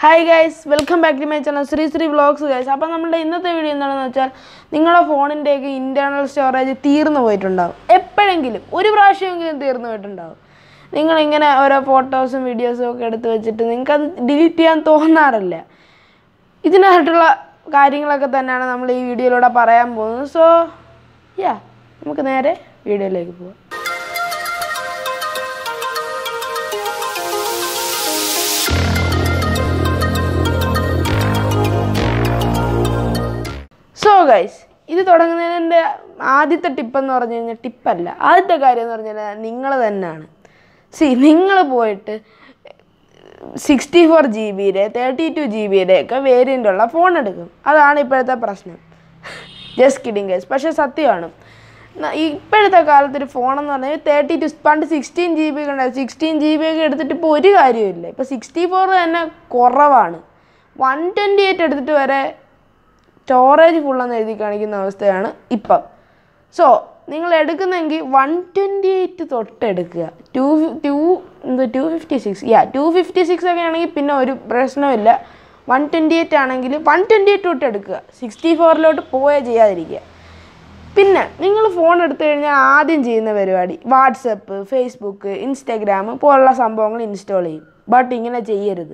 Hi guys, welcome back to my channel SREE SREE vlogs guys. അപ്പോൾ നമ്മുടെ ഇന്നത്തെ video എന്താണെന്ന് വെച്ചാൽ നിങ്ങളുടെ ഫോണിന്റെ ഇന്റർണൽ സ്റ്റോറേജ് തീർന്നു പോയിട്ടുണ്ടാവും. എപ്പോഴെങ്കിലും ഒരു പ്രാവശ്യമെങ്കിലും തീർന്നു പോയിട്ടുണ്ടാവും. നിങ്ങൾ ഇങ്ങനെ ഓരോ ഫോട്ടോസും വീഡിയോസും ഒക്കെ എടുത്തു വെച്ചിട്ട് നിങ്ങൾക്ക് അത് ഡിലീറ്റ് ചെയ്യാൻ തോന്നാറില്ല. ഇതിനായിട്ടുള്ള കാര്യങ്ങളൊക്കെ തന്നെയാണ് നമ്മൾ ഈ വീഡിയോയിലൂടെ പറയാൻ പോകുന്നത്. സോ നമുക്ക് നേരെ വീഡിയോയിലേക്ക് പോകാം. So guys, ഇത് തുടങ്ങുന്നതിൻ്റെ ആദ്യത്തെ ടിപ്പെന്ന് പറഞ്ഞു കഴിഞ്ഞാൽ ടിപ്പല്ല, ആദ്യത്തെ കാര്യം എന്ന് പറഞ്ഞാൽ നിങ്ങൾ തന്നെയാണ്. നിങ്ങൾ പോയിട്ട് 64 GB 32 GB ഒക്കെ വേരിയൻ്റുള്ള ഫോൺ എടുക്കും. അതാണ് ഇപ്പോഴത്തെ പ്രശ്നം. Just kidding guys. പക്ഷേ സത്യമാണ്, ഇപ്പോഴത്തെ കാലത്തൊരു ഫോണെന്ന് പറഞ്ഞാൽ 32 പണ്ട് 16 GB ഉണ്ടായിരുന്നു. 16 GB ഒക്കെ എടുത്തിട്ട് ഇപ്പോൾ ഒരു കാര്യമില്ല. ഇപ്പോൾ 64 തന്നെ കുറവാണ്. 128 എടുത്തിട്ട് വരെ സ്റ്റോറേജ് ഫുള്ളെന്ന് എഴുതി കാണിക്കുന്ന അവസ്ഥയാണ് ഇപ്പം. സോ നിങ്ങൾ എടുക്കുന്നെങ്കിൽ 128 തൊട്ട് എടുക്കുക. 256 ഒക്കെ ആണെങ്കിൽ പിന്നെ ഒരു പ്രശ്നമില്ല. 128 ആണെങ്കിൽ 128 തൊട്ട് എടുക്കുക. 64 പോയേ ചെയ്യാതിരിക്കുക. പിന്നെ നിങ്ങൾ ഫോൺ എടുത്തു കഴിഞ്ഞാൽ ആദ്യം ചെയ്യുന്ന പരിപാടി വാട്സപ്പ്, ഫേസ്ബുക്ക്, ഇൻസ്റ്റാഗ്രാം പോലുള്ള സംഭവങ്ങൾ ഇൻസ്റ്റാൾ ചെയ്യും. ബട്ട് ഇങ്ങനെ ചെയ്യരുത്.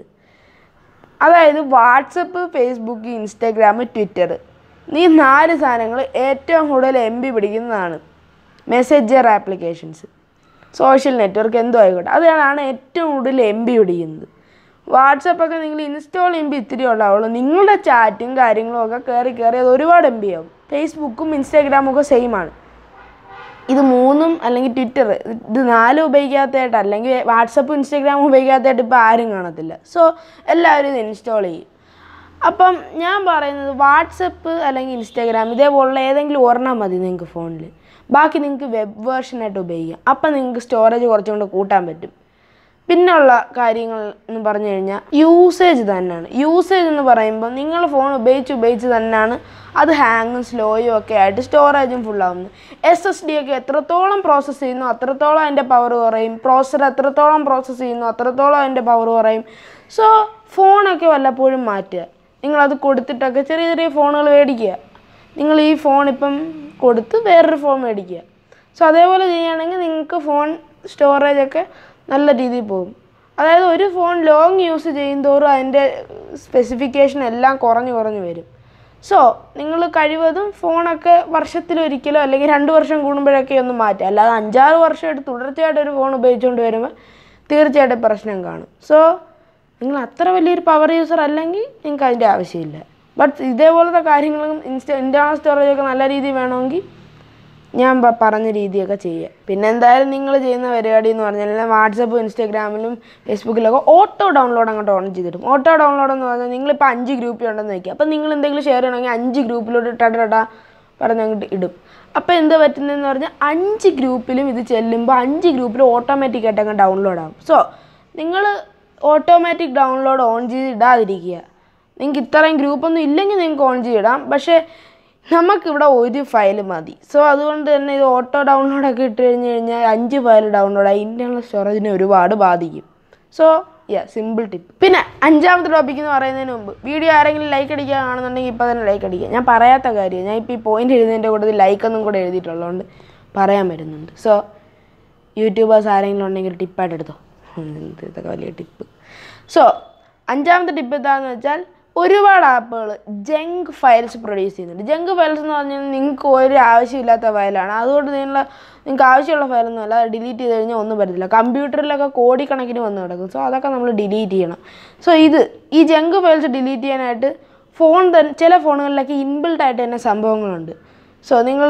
അതായത് വാട്സപ്പ്, ഫേസ്ബുക്ക്, ഇൻസ്റ്റാഗ്രാം, ട്വിറ്റർ, ഈ 4 സാധനങ്ങൾ ഏറ്റവും കൂടുതൽ MB പിടിക്കുന്നതാണ്. മെസ്സഞ്ചർ ആപ്ലിക്കേഷൻസ്, സോഷ്യൽ നെറ്റ്വർക്ക് എന്തോ ആയിക്കോട്ടെ, അതാണ് ഏറ്റവും കൂടുതൽ MB പിടിക്കുന്നത്. വാട്സപ്പൊക്കെ നിങ്ങൾ ഇൻസ്റ്റാൾ ചെയ്യുമ്പോൾ ഇത്തിരി ഉണ്ടാവുള്ളൂ. നിങ്ങളുടെ ചാറ്റും കാര്യങ്ങളും ഒക്കെ കയറി അത് ഒരുപാട് MB ആവും. ഫേസ്ബുക്കും ഇൻസ്റ്റാഗ്രാമും ഒക്കെ സെയിമാണ്. ഇത് 3 അല്ലെങ്കിൽ ട്വിറ്റർ, ഇത് 4 ഉപയോഗിക്കാത്തതായിട്ട്, അല്ലെങ്കിൽ വാട്സപ്പും ഇൻസ്റ്റാഗ്രാമും ഉപയോഗിക്കാത്തതായിട്ട് ഇപ്പോൾ ആരും കാണത്തില്ല. സോ എല്ലാവരും ഇത് ഇൻസ്റ്റാൾ ചെയ്യും. അപ്പം ഞാൻ പറയുന്നത് വാട്സപ്പ് അല്ലെങ്കിൽ ഇൻസ്റ്റാഗ്രാം ഇതേപോലുള്ള ഏതെങ്കിലും ഒരെണ്ണം മതി നിങ്ങൾക്ക് ഫോണിൽ. ബാക്കി നിങ്ങൾക്ക് വെബ് വേർഷനായിട്ട് ഉപയോഗിക്കാം. അപ്പം നിങ്ങൾക്ക് സ്റ്റോറേജ് കുറച്ചും കൂടെ കൂട്ടാൻ പറ്റും. പിന്നെയുള്ള കാര്യങ്ങൾ എന്ന് പറഞ്ഞു കഴിഞ്ഞാൽ യൂസേജ് തന്നെയാണ്. യൂസേജ് എന്ന് പറയുമ്പോൾ നിങ്ങൾ ഫോൺ ഉപയോഗിച്ച് തന്നെയാണ് അത് ഹാങ്ങും സ്ലോയും ഒക്കെ ആയിട്ട് സ്റ്റോറേജും ഫുള്ളാവുന്നത്. SSD ഒക്കെ എത്രത്തോളം പ്രോസസ്സ് ചെയ്യുന്നു അത്രത്തോളം അതിൻ്റെ പവർ കുറയും. പ്രോസസ്സർ എത്രത്തോളം പ്രോസസ്സ് ചെയ്യുന്നു അത്രത്തോളം അതിൻ്റെ പവർ കുറയും. സോ ഫോണൊക്കെ വല്ലപ്പോഴും മാറ്റുക. നിങ്ങളത് കൊടുത്തിട്ടൊക്കെ ചെറിയ ചെറിയ ഫോണുകൾ മേടിക്കുക. നിങ്ങൾ ഈ ഫോൺ ഇപ്പം കൊടുത്ത് വേറൊരു ഫോൺ മേടിക്കുക. സോ അതേപോലെ ചെയ്യുകയാണെങ്കിൽ നിങ്ങൾക്ക് ഫോൺ സ്റ്റോറേജൊക്കെ നല്ല രീതിയിൽ പോകും. അതായത് ഒരു ഫോൺ ലോങ് യൂസ് ചെയ്യുന്തോറും അതിൻ്റെ സ്പെസിഫിക്കേഷൻ എല്ലാം കുറഞ്ഞു വരും. സോ നിങ്ങൾ കഴിവതും ഫോണൊക്കെ വർഷത്തിലൊരിക്കലോ അല്ലെങ്കിൽ 2 വർഷം കൂടുമ്പോഴൊക്കെ ഒന്ന് മാറ്റുക. അല്ലാതെ 5-6 വർഷമായിട്ട് തുടർച്ചയായിട്ട് ഒരു ഫോൺ ഉപയോഗിച്ചുകൊണ്ട് വരുമ്പോൾ തീർച്ചയായിട്ടും പ്രശ്നം കാണും. സോ നിങ്ങൾ അത്ര വലിയൊരു പവർ യൂസർ അല്ലെങ്കിൽ നിങ്ങൾക്ക് അതിൻ്റെ ആവശ്യമില്ല. ബട്ട് ഇതേപോലത്തെ കാര്യങ്ങളും ഇൻറ്റേർണൽ സ്റ്റോറേജൊക്കെ നല്ല രീതിയിൽ വേണമെങ്കിൽ ഞാൻ പറഞ്ഞ രീതിയൊക്കെ ചെയ്യുക. പിന്നെ എന്തായാലും നിങ്ങൾ ചെയ്യുന്ന പരിപാടി എന്ന് പറഞ്ഞാൽ വാട്സപ്പും ഇൻസ്റ്റാഗ്രാമിലും ഫേസ്ബുക്കിലൊക്കെ ഓട്ടോ ഡൗൺലോഡ് അങ്ങോട്ട് ഓൺ ചെയ്തിടും. ഓട്ടോ ഡൗൺലോഡ് എന്ന് പറഞ്ഞാൽ നിങ്ങളിപ്പോൾ 5 ഗ്രൂപ്പിൽ ഉണ്ടെന്ന് വയ്ക്കുക. അപ്പോൾ നിങ്ങൾ എന്തെങ്കിലും ഷെയർ ചെയ്യണമെങ്കിൽ 5 ഗ്രൂപ്പിലോട്ട് പറഞ്ഞങ്ങോട്ട് ഇടും. അപ്പോൾ എന്താ പറ്റുന്നതെന്ന് പറഞ്ഞാൽ 5 ഗ്രൂപ്പിലും ഇത് ചെല്ലുമ്പോൾ 5 ഗ്രൂപ്പിലും ഓട്ടോമാറ്റിക്കായിട്ട് അങ്ങ് ഡൗൺലോഡ് ആകും. സോ നിങ്ങൾ ഓട്ടോമാറ്റിക് ഡൗൺലോഡ് ഓൺ ചെയ്ത് ഇടാതിരിക്കുക. നിങ്ങൾക്ക് ഇത്രയും ഗ്രൂപ്പൊന്നും ഇല്ലെങ്കിൽ നിങ്ങൾക്ക് ഓൺ ചെയ്തിടാം. പക്ഷേ നമുക്കിവിടെ ഒരു ഫയൽ മതി. സോ അതുകൊണ്ട് തന്നെ ഇത് ഓട്ടോ ഡൗൺലോഡൊക്കെ ഇട്ട് കഴിഞ്ഞാൽ 5 ഫയൽ ഡൗൺലോഡായി ഇൻറ്റേർണൽ സ്റ്റോറേജിനെ ഒരുപാട് ബാധിക്കും. So simple tip. പിന്നെ 5ാമത്തെ ടോപ്പിക് എന്ന് പറയുന്നതിന് മുമ്പ് വീഡിയോ ആരെങ്കിലും ലൈക്ക് അടിക്കാൻ കാണുന്നുണ്ടെങ്കിൽ ഇപ്പോൾ തന്നെ ലൈക്ക് അടിക്കുക. ഞാൻ പറയാത്ത കാര്യം, ഞാൻ ഇപ്പോൾ ഈ പോയിൻ്റ് എഴുതുന്നതിൻ്റെ കൂട്ടത്തിൽ ലൈക്കൊന്നും കൂടെ എഴുതിയിട്ടുള്ളതുകൊണ്ട് പറയാൻ വരുന്നുണ്ട്. സോ യൂട്യൂബേഴ്സ് ആരെങ്കിലും ഉണ്ടെങ്കിൽ ടിപ്പായിട്ട് എടുത്തോ. ഇതൊക്കെ വലിയ ടിപ്പ്. സോ 5ാമത്തെ ടിപ്പ് എന്താണെന്ന് വെച്ചാൽ ഒരുപാട് ആപ്പുകൾ ജങ്ക് ഫയൽസ് പ്രൊഡ്യൂസ് ചെയ്യുന്നുണ്ട്. ജങ്ക് ഫയൽസ് എന്ന് പറഞ്ഞാൽ നിങ്ങൾക്ക് ഒരു ആവശ്യമില്ലാത്ത ഫയലാണ്. അതുകൊണ്ട് നിങ്ങൾക്ക് ആവശ്യമുള്ള ഫയലൊന്നും അല്ല. ഡിലീറ്റ് ചെയ്ത് കഴിഞ്ഞാൽ ഒന്നും പറ്റത്തില്ല. കമ്പ്യൂട്ടറിലൊക്കെ കോടിക്കണക്കിന് വന്ന് കിടക്കും. സോ അതൊക്കെ നമ്മൾ ഡിലീറ്റ് ചെയ്യണം. സോ ഈ ജങ്ക് ഫയൽസ് ഡിലീറ്റ് ചെയ്യാനായിട്ട് ചില ഫോണുകളിലൊക്കെ ഇൻബിൽട്ടായിട്ട് തന്നെ സംഭവങ്ങളുണ്ട്. സോ നിങ്ങൾ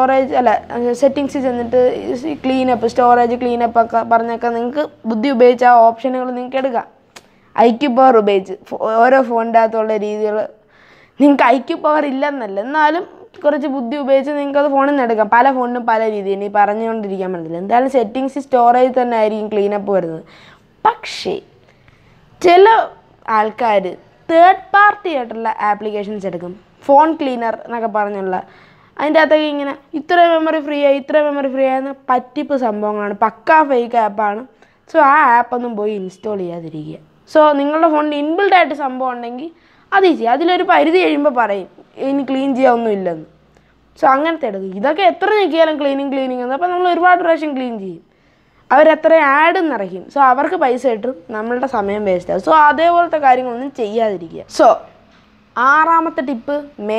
സെറ്റിങ്സിൽ ചെന്നിട്ട് സ്റ്റോറേജ് ക്ലീനപ്പ് ഒക്കെ പറഞ്ഞൊക്കെ നിങ്ങൾക്ക് ബുദ്ധി ഉപയോഗിച്ച് ആ ഓപ്ഷനുകൾ നിങ്ങൾക്ക് എടുക്കാം. IQ പവർ ഉപയോഗിച്ച് ഓരോ ഫോണിൻ്റെ അകത്തുള്ള രീതികൾ നിങ്ങൾക്ക് IQ പവർ ഇല്ലെന്നല്ല, എന്നാലും കുറച്ച് ബുദ്ധി ഉപയോഗിച്ച് നിങ്ങൾക്കത് ഫോണിൽ നിന്ന് എടുക്കാം. പല ഫോണിനും പല രീതിയിൽ ഈ പറഞ്ഞുകൊണ്ടിരിക്കാൻ പറ്റില്ല. എന്തായാലും സെറ്റിങ്സ് സ്റ്റോറേജ് തന്നെ ആയിരിക്കും ക്ലീനപ്പ് വരുന്നത്. പക്ഷേ ചില ആൾക്കാർ തേർഡ് പാർട്ടി ആയിട്ടുള്ള ആപ്ലിക്കേഷൻസ് എടുക്കും. ഫോൺ ക്ലീനർ എന്നൊക്കെ പറഞ്ഞുള്ള അതിൻ്റെ അകത്തൊക്കെ ഇങ്ങനെ ഇത്ര മെമ്മറി ഫ്രീ ആയെന്ന് പറ്റിപ്പ് സംഭവങ്ങളാണ്. പക്കാ ഫേക്ക് ആപ്പാണ്. സോ ആ ആപ്പൊന്നും പോയി ഇൻസ്റ്റാൾ ചെയ്യാതിരിക്കുക. സോ നിങ്ങളുടെ ഫോണിൽ ഇൻബിൽഡ് ആയിട്ട് സംഭവം ഉണ്ടെങ്കിൽ അത് ഈസി. അതിലൊരു പരിധി കഴിയുമ്പോൾ പറയും ഇനി ക്ലീൻ ചെയ്യാനൊന്നും ഇല്ലെന്ന്. സോ അങ്ങനത്തെ എടുക്കും. ഇതൊക്കെ എത്ര ഞെക്കിയാലും ക്ലീനിങ് എന്ന്. അപ്പോൾ നമ്മൾ ഒരുപാട് പ്രാവശ്യം ക്ലീൻ ചെയ്യും. അവരെത്ര ആഡ് നിറയ്ക്കും. സോ അവർക്ക് പൈസ കിട്ടും, നമ്മളുടെ സമയം വേസ്റ്റ് ആകും. സോ അതേപോലത്തെ കാര്യങ്ങളൊന്നും ചെയ്യാതിരിക്കുക. സോ 6ാമത്തെ ടിപ്പ്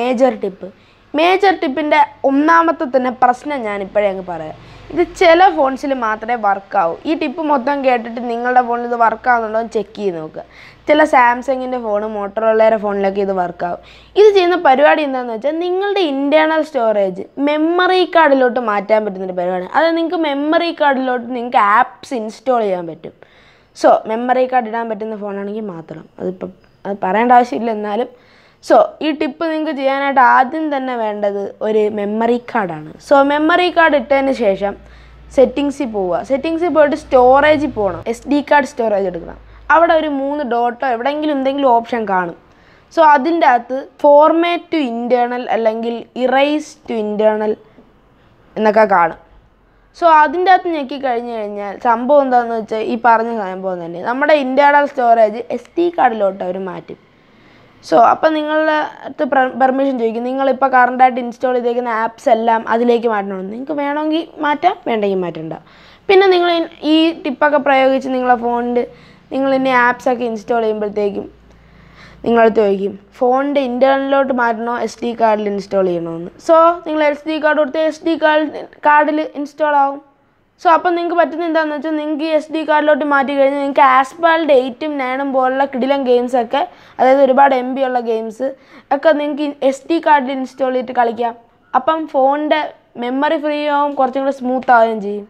മേജർ ടിപ്പിൻ്റെ ഒന്നാമത്തെ തന്നെ പ്രശ്നം ഞാനിപ്പോഴേ അങ്ങ് പറയാം. ഇത് ചില ഫോൺസിൽ മാത്രമേ വർക്കാവൂ. ഈ ടിപ്പ് മൊത്തം കേട്ടിട്ട് നിങ്ങളുടെ ഫോണിൽ ഇത് വർക്കാവുന്നുണ്ടോ എന്ന് ചെക്ക് ചെയ്ത് നോക്കുക. ചില സാംസങ്ങിൻ്റെ ഫോണ്, മോട്ടോറോളയുടെ ഫോണിലൊക്കെ ഇത് വർക്കാവും. ഇത് ചെയ്യുന്ന പരിപാടി എന്താണെന്ന് വെച്ചാൽ നിങ്ങളുടെ ഇൻറ്റേർണൽ സ്റ്റോറേജ് മെമ്മറി കാർഡിലോട്ട് മാറ്റാൻ പറ്റുന്നൊരു പരിപാടിയാണ്. അതായത് നിങ്ങൾക്ക് മെമ്മറി കാർഡിലോട്ട് നിങ്ങൾക്ക് ആപ്സ് ഇൻസ്റ്റാൾ ചെയ്യാൻ പറ്റും. സോ മെമ്മറി കാർഡ് ഇടാൻ പറ്റുന്ന ഫോണാണെങ്കിൽ മാത്രം, അത് പറയേണ്ട ആവശ്യമില്ല. എന്നാലും സോ ഈ ടിപ്പ് നിങ്ങൾക്ക് ചെയ്യാനായിട്ട് ആദ്യം തന്നെ വേണ്ടത് ഒരു മെമ്മറി കാർഡാണ്. സോ മെമ്മറി കാർഡ് ഇട്ടതിന് ശേഷം സെറ്റിങ്സിൽ പോയിട്ട് സ്റ്റോറേജിൽ പോകണം. SD കാർഡ് സ്റ്റോറേജ് എടുക്കണം. അവിടെ ഒരു 3 ഡോട്ടോ എവിടെയെങ്കിലും എന്തെങ്കിലും ഓപ്ഷൻ കാണും. സോ അതിൻ്റെ അകത്ത് ഫോർമാറ്റ് ടു ഇൻറ്റേർണൽ അല്ലെങ്കിൽ ഇറൈസ് ടു ഇൻറ്റേർണൽ എന്നൊക്കെ കാണും. സോ അതിൻ്റെ അകത്ത് ഞെക്കി കഴിഞ്ഞാൽ സംഭവം എന്താണെന്ന് വെച്ചാൽ ഈ പറഞ്ഞ സംഭവം തന്നെ, നമ്മുടെ ഇൻറ്റേർണൽ സ്റ്റോറേജ് SD കാർഡിലോട്ട് അവർ മാറ്റും. സോ അപ്പം നിങ്ങളുടെ അടുത്ത് പെർമിഷൻ ചോദിക്കും, നിങ്ങളിപ്പോൾ കറണ്ടായിട്ട് ഇൻസ്റ്റാൾ ചെയ്തേക്കുന്ന ആപ്സ് എല്ലാം അതിലേക്ക് മാറ്റണമെന്ന്. നിങ്ങൾക്ക് വേണമെങ്കിൽ മാറ്റാം, വേണ്ടെങ്കിൽ മാറ്റണ്ട. പിന്നെ നിങ്ങൾ ഈ ടിപ്പൊക്കെ പ്രയോഗിച്ച് നിങ്ങളെ ഫോണിൽ നിങ്ങൾ ഇനി ആപ്സൊക്കെ ഇൻസ്റ്റാൾ ചെയ്യുമ്പോഴത്തേക്കും നിങ്ങളടുത്ത് ചോദിക്കും ഫോണിൻ്റെ ഇൻറ്റേർണലിലോട്ട് മാറ്റണോ SD കാർഡിൽ ഇൻസ്റ്റാൾ ചെയ്യണമെന്ന്. സോ നിങ്ങൾ SD കാർഡ് കൊടുത്ത് SD കാർഡിൽ ഇൻസ്റ്റാൾ ആവും. സോ അപ്പം നിങ്ങൾക്ക് പറ്റുന്ന എന്താണെന്ന് വെച്ചാൽ നിങ്ങൾക്ക് ഈ SD കാർഡിലോട്ട് മാറ്റി കഴിഞ്ഞാൽ നിങ്ങൾക്ക് ആസ്പാൾഡ് 8ഉം 9ഉം പോലുള്ള കിടിലൻ ഗെയിംസൊക്കെ, അതായത് ഒരുപാട് MB ഉള്ള ഗെയിംസ് ഒക്കെ നിങ്ങൾക്ക് SD കാർഡിൽ ഇൻസ്റ്റാൾ ചെയ്തിട്ട് കളിക്കാം. അപ്പം ഫോണിൻ്റെ മെമ്മറി ഫ്രീ ആവും, കുറച്ചും കൂടെ സ്മൂത്ത് ആവുകയും ചെയ്യും.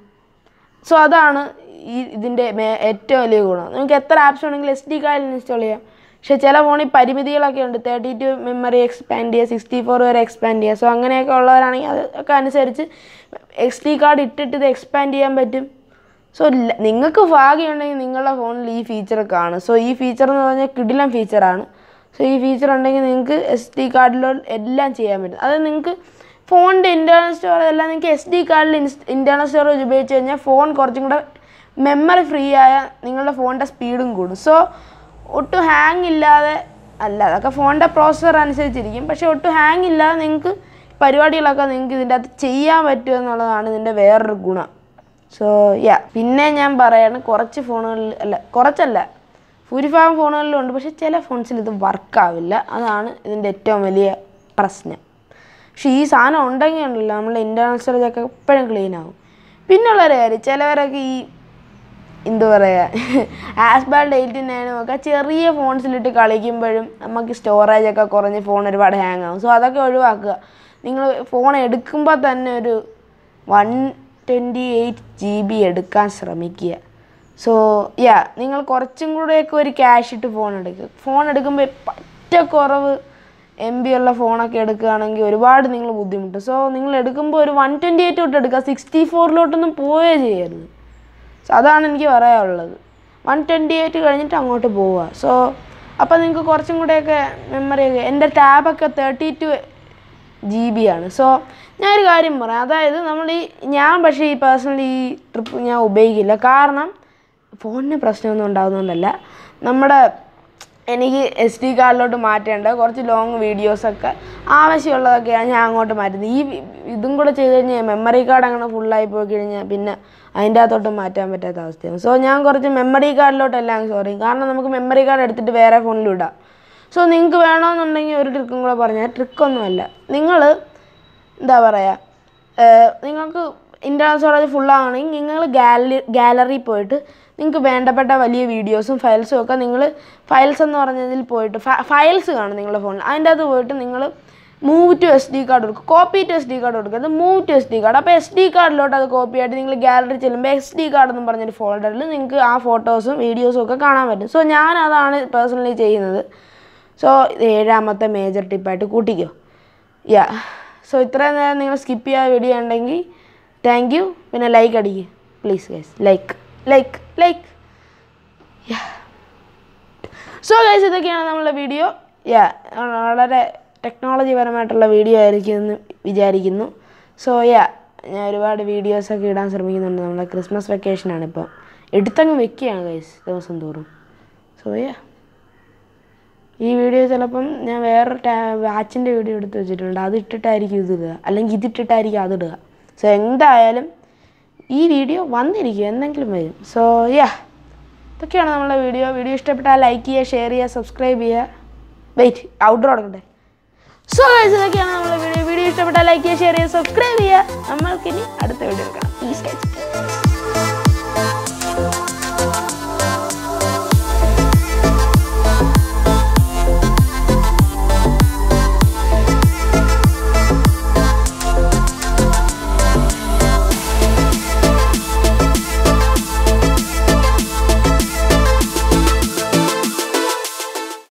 സോ അതാണ് ഇതിൻ്റെ ഏറ്റവും വലിയ ഗുണം. നിങ്ങൾക്ക് എത്ര ആപ്സ് വേണമെങ്കിലും SD കാർഡിൽ ഇൻസ്റ്റാൾ ചെയ്യാം. പക്ഷേ ചില ഫോണിൽ പരിമിതികളൊക്കെ ഉണ്ട്. 32 മെമ്മറി എക്സ്പാൻഡ് ചെയ്യുക, 64 വരെ എക്സ്പാൻഡ് ചെയ്യുക. സോ അങ്ങനെയൊക്കെ ഉള്ളവരാണെങ്കിൽ അതൊക്കെ അനുസരിച്ച് SD കാർഡ് ഇട്ടിട്ട് ഇത് എക്സ്പാൻഡ് ചെയ്യാൻ പറ്റും. സോ നിങ്ങൾക്ക് ഭാഗ്യമുണ്ടെങ്കിൽ നിങ്ങളുടെ ഫോണിൽ ഈ ഫീച്ചർ കാണും. സോ ഈ ഫീച്ചർ എന്ന് പറഞ്ഞാൽ കിടിലൻ ഫീച്ചറാണ്. സോ ഈ ഫീച്ചർ ഉണ്ടെങ്കിൽ നിങ്ങൾക്ക് SD കാർഡിലോട്ട് എല്ലാം ചെയ്യാൻ പറ്റും. അത് നിങ്ങൾക്ക് ഫോണിൻ്റെ ഇൻറ്റേർണൽ സ്റ്റോറേജ് എല്ലാം നിങ്ങൾക്ക് SD കാർഡിൽ ഇൻറ്റേർണൽ സ്റ്റോറേജ് ഉപയോഗിച്ച് കഴിഞ്ഞാൽ ഫോൺ കുറച്ചും കൂടെ മെമ്മറി ഫ്രീ ആയ നിങ്ങളുടെ ഫോണിൻ്റെ സ്പീഡും കൂടും. സോ ഒട്ടും ഹാങ് ഇല്ലാതെ, അല്ല അതൊക്കെ ഫോണിൻ്റെ പ്രോസസ്സർ അനുസരിച്ചിരിക്കും, പക്ഷേ ഒട്ടും ഹാങ് ഇല്ലാതെ നിങ്ങൾക്ക് പരിപാടികളൊക്കെ നിങ്ങൾക്ക് ഇതിൻ്റെ അകത്ത് ചെയ്യാൻ പറ്റും എന്നുള്ളതാണ് ഇതിൻ്റെ വേറൊരു ഗുണം. സോ പിന്നെ ഞാൻ പറയാണ്, കുറച്ചല്ല ഭൂരിഭാഗം ഫോണുകളിലുണ്ട്, പക്ഷേ ചില ഫോൺസിൽ ഇത് വർക്കാവില്ല. അതാണ് ഇതിൻ്റെ ഏറ്റവും വലിയ പ്രശ്നം. പക്ഷേ ഈ സാധനം ഉണ്ടെങ്കിൽ ഉണ്ടല്ലോ നമ്മളെ ഇൻറ്റേർണൽ സ്റ്റോറേജൊക്കെ എപ്പോഴും ക്ലീൻ ആവും. പിന്നുള്ളൊരു കാര്യം, ചിലവരൊക്കെ ഈ എന്താ പറയുക ആസ്പാൾഡ് 8ഉം 9ഉം ഒക്കെ ചെറിയ ഫോൺസിലിട്ട് കളിക്കുമ്പോഴും നമുക്ക് സ്റ്റോറേജൊക്കെ കുറഞ്ഞ് ഫോൺ ഒരുപാട് ഹാങ് ആവും. സോ അതൊക്കെ ഒഴിവാക്കുക. നിങ്ങൾ ഫോൺ എടുക്കുമ്പോൾ തന്നെ ഒരു 128 GB എടുക്കാൻ ശ്രമിക്കുക. സോ നിങ്ങൾ കുറച്ചും കൂടെയൊക്കെ ഒരു ക്യാഷ് ഇട്ട് ഫോൺ എടുക്കുമ്പോൾ കുറവ് MB ഉള്ള ഫോണൊക്കെ എടുക്കുകയാണെങ്കിൽ ഒരുപാട് നിങ്ങൾ ബുദ്ധിമുട്ടും. സോ നിങ്ങൾ എടുക്കുമ്പോൾ ഒരു 128 തൊട്ട് എടുക്കുക, 64ലോട്ടൊന്നും പോയേ ചെയ്യരുത്. സോ അതാണ് എനിക്ക് പറയാനുള്ളത്. 128 കഴിഞ്ഞിട്ട് അങ്ങോട്ട് പോവുക. സോ അപ്പോൾ നിങ്ങൾക്ക് കുറച്ചും കൂടെയൊക്കെ മെമ്മറിയൊക്കെ, എൻ്റെ ടാബൊക്കെ 32 GB ആണ്. സോ ഞാനൊരു കാര്യം പറയാം, അതായത് ഞാൻ പക്ഷേ ഈ പേഴ്സണലി ഈ ട്രിപ്പ് ഞാൻ ഉപയോഗിക്കില്ല. കാരണം ഫോണിന് പ്രശ്നമൊന്നും ഉണ്ടാകുന്നതുകൊണ്ടല്ല, എനിക്ക് SD കാർഡിലോട്ട് മാറ്റേണ്ട കുറച്ച് ലോങ് വീഡിയോസൊക്കെ ആവശ്യമുള്ളതൊക്കെയാണ് ഞാൻ അങ്ങോട്ട് മാറ്റുന്നത്. ഇതും കൂടെ ചെയ്ത് കഴിഞ്ഞാൽ മെമ്മറി കാർഡ് അങ്ങനെ ഫുള്ളായി പോയി കഴിഞ്ഞാൽ പിന്നെ അതിൻ്റെ അകത്തോട്ട് മാറ്റാൻ പറ്റാത്ത അവസ്ഥയാണ്. സോ ഞാൻ കുറച്ച് മെമ്മറി കാർഡിലോട്ടെല്ലാം കാരണം നമുക്ക് മെമ്മറി കാർഡ് എടുത്തിട്ട് വേറെ ഫോണിലും ഇടാം. സോ നിങ്ങൾക്ക് വേണമെന്നുണ്ടെങ്കിൽ ഒരു ട്രിക്കും കൂടെ പറഞ്ഞാൽ, ട്രിക്കൊന്നുമല്ല, നിങ്ങൾ എന്താ പറയുക, നിങ്ങൾക്ക് ഇൻറ്റേർണൽ സ്റ്റോറേജ് ഫുള്ളാണെങ്കിൽ നിങ്ങൾ ഗാലറി പോയിട്ട് നിങ്ങൾക്ക് വേണ്ടപ്പെട്ട വലിയ വീഡിയോസും ഫയൽസും ഒക്കെ നിങ്ങൾ ഫയൽസ് എന്ന് പറഞ്ഞതിൽ പോയിട്ട് ഫയൽസ് കാണും നിങ്ങളുടെ ഫോണിൽ. അതിൻ്റെ അകത്ത് പോയിട്ട് നിങ്ങൾ മൂവ് ടു SD കാർഡ് കൊടുക്കുക, കോപ്പി ടു SD കാർഡ് കൊടുക്കുക, അത് മൂവ് ടു SD കാർഡ്. അപ്പോൾ SD കാർഡിലോട്ട് അത് കോപ്പി ആയിട്ട് നിങ്ങൾ ഗാലറി ചെല്ലുമ്പോൾ SD കാർഡ് എന്ന് പറഞ്ഞൊരു ഫോൾഡറിൽ നിങ്ങൾക്ക് ആ ഫോട്ടോസും വീഡിയോസും ഒക്കെ കാണാൻ പറ്റും. സോ ഞാൻ അതാണ് പേഴ്സണലി ചെയ്യുന്നത്. സോ 7ാമത്തെ മേജർ ടിപ്പായിട്ട് കൂട്ടിക്കോ. സോ ഇത്രയും നേരം നിങ്ങൾ സ്കിപ്പ് ചെയ്യാതെ വീഡിയോ ഉണ്ടെങ്കിൽ താങ്ക് യു. പിന്നെ ലൈക്ക് അടിക്കുക please guys, like. So guys ഇതൊക്കെയാണ് നമ്മളുടെ വീഡിയോ. വളരെ ടെക്നോളജി പരമായിട്ടുള്ള വീഡിയോ ആയിരിക്കും എന്ന് വിചാരിക്കുന്നു. സോ ഞാൻ ഒരുപാട് വീഡിയോസൊക്കെ ഇടാൻ ശ്രമിക്കുന്നുണ്ട്. നമ്മുടെ ക്രിസ്മസ് വെക്കേഷനാണ്, ഇപ്പം എടുത്തങ്ങ് വെക്കുകയാണ് ഗൈസ് ദിവസം തോറും. സോ യാ ഈ വീഡിയോ ചിലപ്പം ഞാൻ വേറൊരു വാച്ചിൻ്റെ വീഡിയോ എടുത്ത് വെച്ചിട്ടുണ്ട്, അത് ഇട്ടിട്ടായിരിക്കും ഇതിടുക, അല്ലെങ്കിൽ ഇതിട്ടിട്ടായിരിക്കും അതിടുക. സോ എന്തായാലും ഈ വീഡിയോ വന്നിരിക്കും, എന്തെങ്കിലും വരും. സോ യാ ഇതൊക്കെയാണ് നമ്മളെ വീഡിയോ ഇഷ്ടപ്പെട്ടാൽ ലൈക്ക് ചെയ്യുക, ഷെയർ ചെയ്യുക, സബ്സ്ക്രൈബ് ചെയ്യുക. വെയിറ്റ് ഔട്ട്ഡോർ കൊടുക്കട്ടെ. സോ ഇതൊക്കെയാണ് നമ്മളെ വീഡിയോ ഇഷ്ടപ്പെട്ടാൽ ലൈക്ക് ചെയ്യുക, ഷെയർ ചെയ്യുക, സബ്സ്ക്രൈബ് ചെയ്യുക. നമ്മൾക്കിനി